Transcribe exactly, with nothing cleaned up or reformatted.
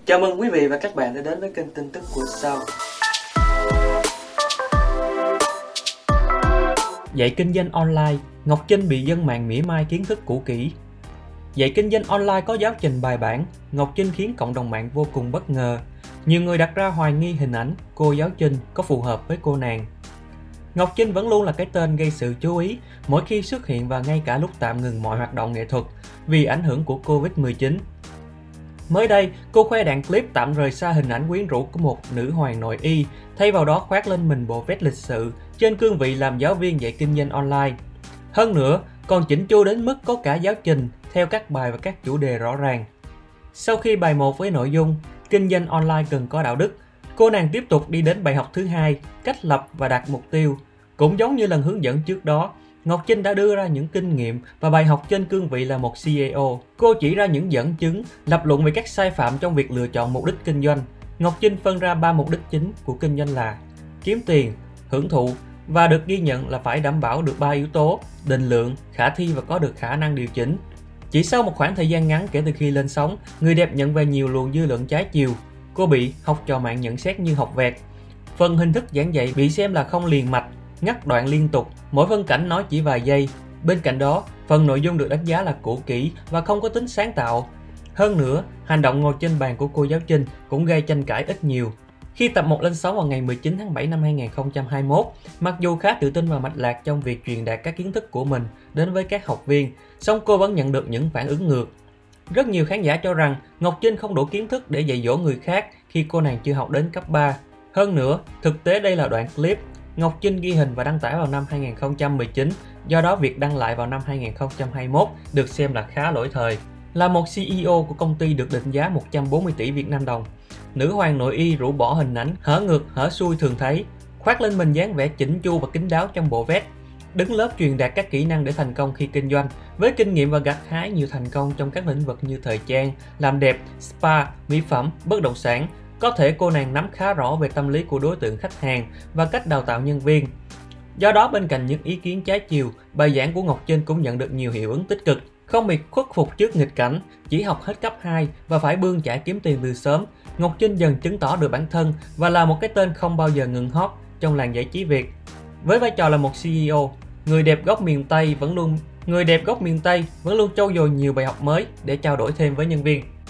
Chào mừng quý vị và các bạn đã đến với kênh tin tức của Sao. Dạy kinh doanh online, Ngọc Trinh bị dân mạng mỉa mai kiến thức cũ kỹ. Dạy kinh doanh online có giáo trình bài bản, Ngọc Trinh khiến cộng đồng mạng vô cùng bất ngờ. Nhiều người đặt ra hoài nghi hình ảnh cô giáo Trinh có phù hợp với cô nàng. Ngọc Trinh vẫn luôn là cái tên gây sự chú ý mỗi khi xuất hiện và ngay cả lúc tạm ngừng mọi hoạt động nghệ thuật vì ảnh hưởng của Covid mười chín. Mới đây, cô khoe đoạn clip tạm rời xa hình ảnh quyến rũ của một nữ hoàng nội y, thay vào đó khoác lên mình bộ vest lịch sự trên cương vị làm giáo viên dạy kinh doanh online. Hơn nữa, còn chỉnh chu đến mức có cả giáo trình theo các bài và các chủ đề rõ ràng. Sau khi bài một với nội dung kinh doanh online cần có đạo đức, cô nàng tiếp tục đi đến bài học thứ hai, cách lập và đặt mục tiêu. Cũng giống như lần hướng dẫn trước đó, Ngọc Trinh đã đưa ra những kinh nghiệm và bài học trên cương vị là một xê e ô. Cô chỉ ra những dẫn chứng, lập luận về các sai phạm trong việc lựa chọn mục đích kinh doanh. Ngọc Trinh phân ra ba mục đích chính của kinh doanh là kiếm tiền, hưởng thụ và được ghi nhận là phải đảm bảo được ba yếu tố: định lượng, khả thi và có được khả năng điều chỉnh. Chỉ sau một khoảng thời gian ngắn kể từ khi lên sóng, người đẹp nhận về nhiều luồng dư luận trái chiều. Cô bị học trò mạng nhận xét như học vẹt. Phần hình thức giảng dạy bị xem là không liền mạch, ngắt đoạn liên tục, mỗi phân cảnh nói chỉ vài giây. Bên cạnh đó, phần nội dung được đánh giá là cũ kỹ và không có tính sáng tạo. Hơn nữa, hành động ngồi trên bàn của cô giáo Trinh cũng gây tranh cãi ít nhiều. Khi tập một lên sóng vào ngày mười chín tháng bảy năm hai nghìn không trăm hai mươi mốt, mặc dù khá tự tin và mạch lạc trong việc truyền đạt các kiến thức của mình đến với các học viên, song cô vẫn nhận được những phản ứng ngược. Rất nhiều khán giả cho rằng Ngọc Trinh không đủ kiến thức để dạy dỗ người khác khi cô nàng chưa học đến cấp ba. Hơn nữa, thực tế đây là đoạn clip Ngọc Trinh ghi hình và đăng tải vào năm hai nghìn không trăm mười chín, do đó việc đăng lại vào năm hai nghìn không trăm hai mươi mốt được xem là khá lỗi thời. Là một xê e ô của công ty được định giá một trăm bốn mươi tỷ Việt Nam đồng, nữ hoàng nội y rũ bỏ hình ảnh hở ngực hở xuôi thường thấy, khoác lên mình dáng vẻ chỉnh chu và kín đáo trong bộ vest, đứng lớp truyền đạt các kỹ năng để thành công khi kinh doanh. Với kinh nghiệm và gặt hái nhiều thành công trong các lĩnh vực như thời trang, làm đẹp, spa, mỹ phẩm, bất động sản, có thể cô nàng nắm khá rõ về tâm lý của đối tượng khách hàng và cách đào tạo nhân viên. Do đó, bên cạnh những ý kiến trái chiều, bài giảng của Ngọc Trinh cũng nhận được nhiều hiệu ứng tích cực. Không bị khuất phục trước nghịch cảnh, chỉ học hết cấp hai và phải bươn chải kiếm tiền từ sớm, Ngọc Trinh dần chứng tỏ được bản thân và là một cái tên không bao giờ ngừng hot trong làng giải trí Việt. Với vai trò là một xê e ô, người đẹp gốc miền Tây vẫn luôn người đẹp gốc miền Tây vẫn luôn trau dồi nhiều bài học mới để trao đổi thêm với nhân viên.